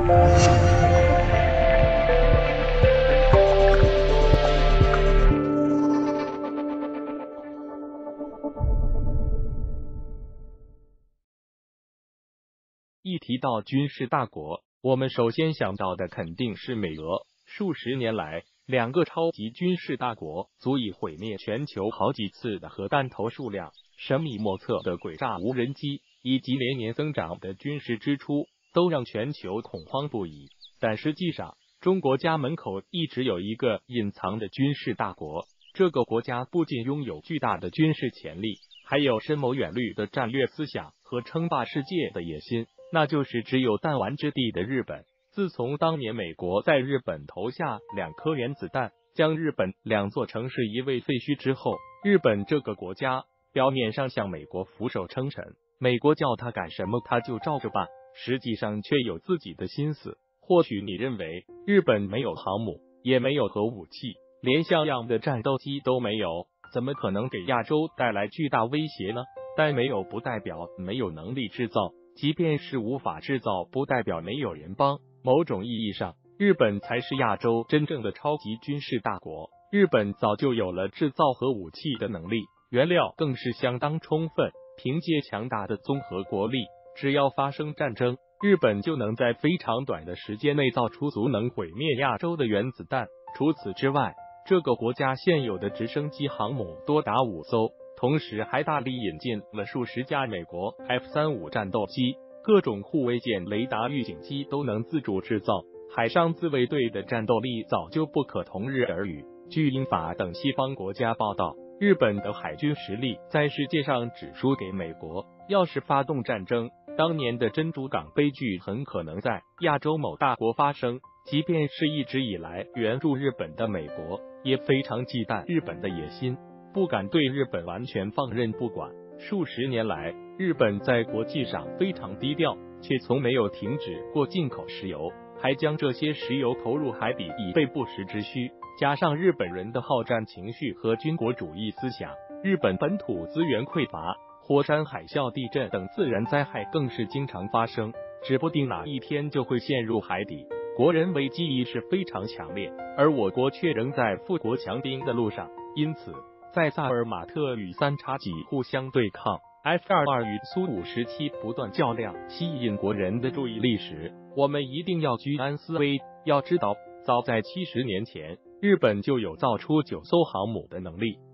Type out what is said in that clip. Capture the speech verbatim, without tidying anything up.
一提到军事大国，我们首先想到的肯定是美俄。数十年来，两个超级军事大国足以毁灭全球好几次的核弹头数量、神秘莫测的诡诈无人机，以及连年增长的军事支出，都让全球恐慌不已。但实际上，中国家门口一直有一个隐藏的军事大国，这个国家不仅拥有巨大的军事潜力，还有深谋远虑的战略思想和称霸世界的野心，那就是只有弹丸之地的日本。自从当年美国在日本投下两颗原子弹，将日本两座城市夷为废墟之后，日本这个国家表面上向美国俯首称臣，美国叫他干什么他就照着办，实际上却有自己的心思。或许你认为日本没有航母，也没有核武器，连像样的战斗机都没有，怎么可能给亚洲带来巨大威胁呢？但没有不代表没有能力制造，即便是无法制造，不代表没有人帮。某种意义上，日本才是亚洲真正的超级军事大国。日本早就有了制造核武器的能力，原料更是相当充分。凭借强大的综合国力，只要发生战争，日本就能在非常短的时间内造出足能毁灭亚洲的原子弹。除此之外，这个国家现有的直升机航母多达五艘，同时还大力引进了数十架美国 F 三十五 战斗机。各种护卫舰、雷达预警机都能自主制造，海上自卫队的战斗力早就不可同日而语。据英法等西方国家报道，日本的海军实力在世界上只输给美国。要是发动战争，当年的珍珠港悲剧很可能在亚洲某大国发生。即便是一直以来援助日本的美国，也非常忌惮日本的野心，不敢对日本完全放任不管。数十年来，日本在国际上非常低调，却从没有停止过进口石油，还将这些石油投入海底以备不时之需。加上日本人的好战情绪和军国主义思想，日本本土资源匮乏，火山、海啸、地震等自然灾害更是经常发生，指不定哪一天就会陷入海底。国人危机意识非常强烈，而我国却仍在富国强兵的路上。因此，在萨尔马特与三叉戟互相对抗， F 二十二与苏五十七不断较量，吸引国人的注意力时，我们一定要居安思危。要知道，早在七十年前，日本就有造出九艘航母的能力，